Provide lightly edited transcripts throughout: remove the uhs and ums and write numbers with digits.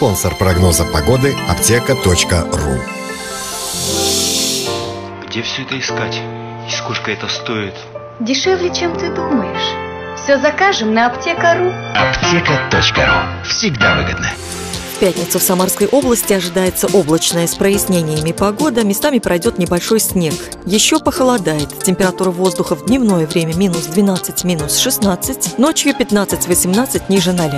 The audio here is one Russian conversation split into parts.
Спонсор прогноза погоды – аптека.ру. Где все это искать? И сколько это стоит? Дешевле, чем ты думаешь. Все закажем на аптека.ру. Аптека.ру. Всегда выгодно. В пятницу в Самарской области ожидается облачная с прояснениями погода, местами пройдет небольшой снег. Еще похолодает. Температура воздуха в дневное время минус 12, минус 16, ночью 15-18 ниже 0.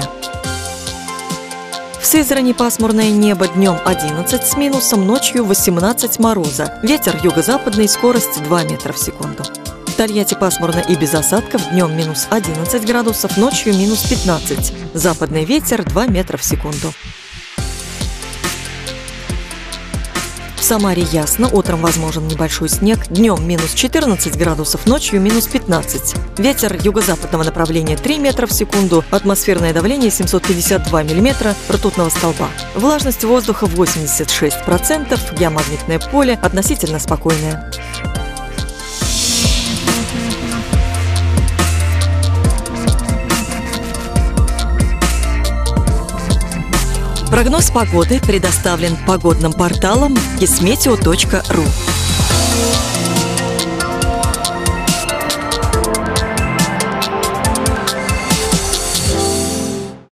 В Сызрани пасмурное небо, днем 11 с минусом, ночью 18 мороза. Ветер юго-западный, скорость 2 метра в секунду. В Тольятти пасмурно и без осадков, днем минус 11 градусов, ночью минус 15. Западный ветер 2 метра в секунду. В Самаре ясно, утром возможен небольшой снег, днем минус 14 градусов, ночью минус 15. Ветер юго-западного направления 3 метра в секунду, атмосферное давление 752 миллиметра ртутного столба. Влажность воздуха 86%, геомагнитное поле относительно спокойное. Прогноз погоды предоставлен погодным порталом kismeteo.ru.